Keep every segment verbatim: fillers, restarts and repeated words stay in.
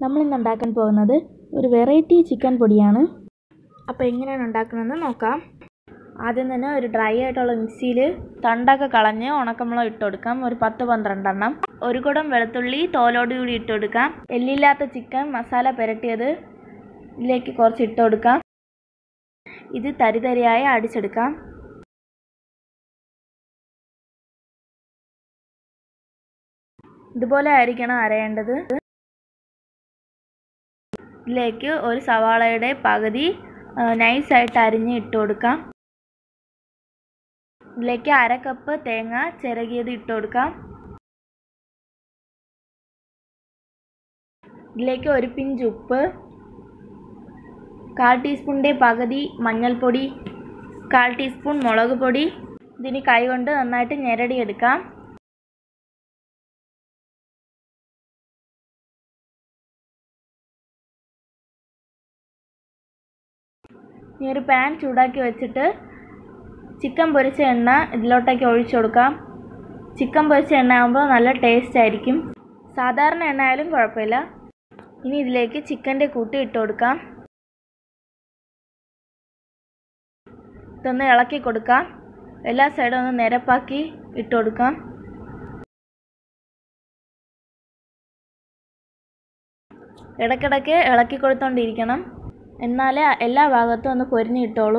നമ്മൾ ഇന്ന് ഉണ്ടാക്കാൻ പോകുന്നത് ഒരു വെറൈറ്റി ചിക്കൻ പൊടിയാണ്. അപ്പോൾ എങ്ങനെയാണ് ഉണ്ടാക്കുന്നതെന്ന് നോക്കാം. ആദ്യം തന്നെ ഒരു ഡ്രൈ ആയിട്ടുള്ള മിക്സിയിൽ തണ്ടൊക്കെ കളഞ്ഞ് ഉണക്കമുളക് ഇട്ട് കൊടുക്കാം. ഒരു പത്ത് പന്ത്രണ്ട് എണ്ണം. ഒരു കുടം വെളുത്തുള്ളി തോലോട് കൂടി ഇട്ട് കൊടുക്കാം. എല്ലില്ലാത്ത ചിക്കൻ മസാല പുരട്ടിയത് ഇതിലേക്ക് കുറച്ച് ഇട്ട് കൊടുക്കാം. ഇത് തരിതരിയായി അടിച്ചെടുക്കാം. ഇതുപോലെ ആയിരിക്കണം അരയേണ്ടത്. ഇതിലേക്ക് ഒരു സവാളയുടെ പകുതി നൈസായിട്ട് അരിഞ്ഞ് ഇട്ട് കൊടുക്കാം. ഇതിലേക്ക് അര കപ്പ് തേങ്ങ ചിരകിയത് ഇട്ട് കൊടുക്കാം. ഇതിലേക്ക് ഒരു പിഞ്ച് ഉപ്പ്, കാൽ ടീസ്പൂണിൻ്റെ പകുതി മഞ്ഞൾപ്പൊടി, കാൽ ടീസ്പൂൺ മുളക് പൊടി. ഇതിന് കൈകൊണ്ട് നന്നായിട്ട് ഞെരടിയെടുക്കാം. ഇനി ഒരു പാൻ ചൂടാക്കി വെച്ചിട്ട് ചിക്കൻ പൊരിച്ച എണ്ണ ഇതിലോട്ടേക്ക് ഒഴിച്ചു കൊടുക്കാം. ചിക്കൻ പൊരിച്ച എണ്ണ ആകുമ്പോൾ നല്ല ടേസ്റ്റ് ആയിരിക്കും. സാധാരണ എണ്ണ ആയാലും കുഴപ്പമില്ല. ഇനി ഇതിലേക്ക് ചിക്കൻ്റെ കൂട്ടി ഇട്ട് കൊടുക്കാം. ഇതൊന്ന് ഇളക്കി കൊടുക്കാം. എല്ലാ സൈഡും ഒന്ന് നിരപ്പാക്കി ഇട്ട് കൊടുക്കാം. ഇടയ്ക്കിടയ്ക്ക് ഇളക്കി കൊടുത്തോണ്ടിരിക്കണം. എന്നാലേ എല്ലാ ഭാഗത്തും ഒന്ന് പൊരിഞ്ഞ് കിട്ടുള്ളൂ.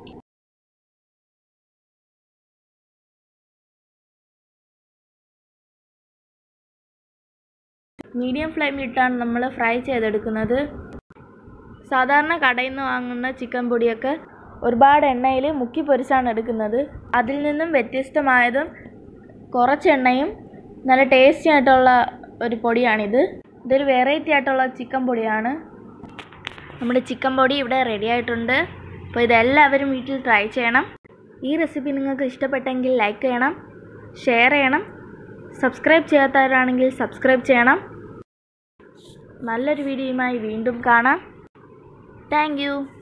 മീഡിയം ഫ്ലെയിമിലിട്ടാണ് നമ്മൾ ഫ്രൈ ചെയ്തെടുക്കുന്നത്. സാധാരണ കടയിൽ നിന്ന് വാങ്ങുന്ന ചിക്കൻ പൊടിയൊക്കെ ഒരുപാട് എണ്ണയിൽ മുക്കി പൊരിച്ചാണ് എടുക്കുന്നത്. അതിൽ നിന്നും വ്യത്യസ്തമായതും കുറച്ച് എണ്ണയും നല്ല ടേസ്റ്റി ആയിട്ടുള്ള ഒരു പൊടിയാണിത്. ഇതൊരു വെറൈറ്റി ആയിട്ടുള്ള ചിക്കൻ പൊടിയാണ്. നമ്മുടെ ചിക്കൻ പൊടി ഇവിടെ റെഡി ആയിട്ടുണ്ട്. അപ്പോൾ ഇതെല്ലാവരും വീട്ടിൽ ട്രൈ ചെയ്യണം. ഈ റെസിപ്പി നിങ്ങൾക്ക് ഇഷ്ടപ്പെട്ടെങ്കിൽ ലൈക്ക് ചെയ്യണം, ഷെയർ ചെയ്യണം. സബ്സ്ക്രൈബ് ചെയ്യാത്തവരാണെങ്കിൽ സബ്സ്ക്രൈബ് ചെയ്യണം. നല്ലൊരു വീഡിയോയുമായി വീണ്ടും കാണാം. Thank U.